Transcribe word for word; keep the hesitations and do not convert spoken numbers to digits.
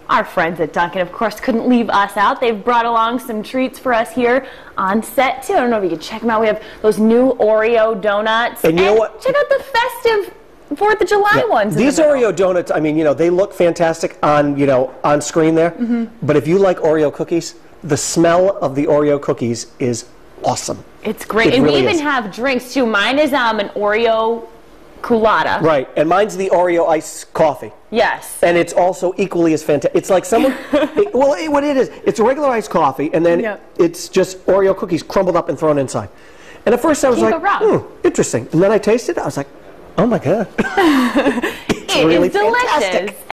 our friends at Dunkin', of course, couldn't leave us out. They've brought along some treats for us here on set, too. I don't know if you can check them out. We have those new Oreo donuts. And you know what? Check out the festive fourth of July yeah. ones. These the Oreo donuts, I mean, you know, they look fantastic on, you know, on screen there. Mm-hmm. But if you like Oreo cookies, the smell of the Oreo cookies is awesome. It's great. It and really we even is. have drinks, too. Mine is um, an Oreo Coolada. Right, and mine's the Oreo iced coffee. Yes. And it's also equally as fantastic. It's like someone, it, well, it, what it is, it's a regular iced coffee, and then yep. it's just Oreo cookies crumbled up and thrown inside. And at first I was Can't like, hmm, interesting. And then I tasted it, I was like, oh my God. It's it really is delicious. fantastic.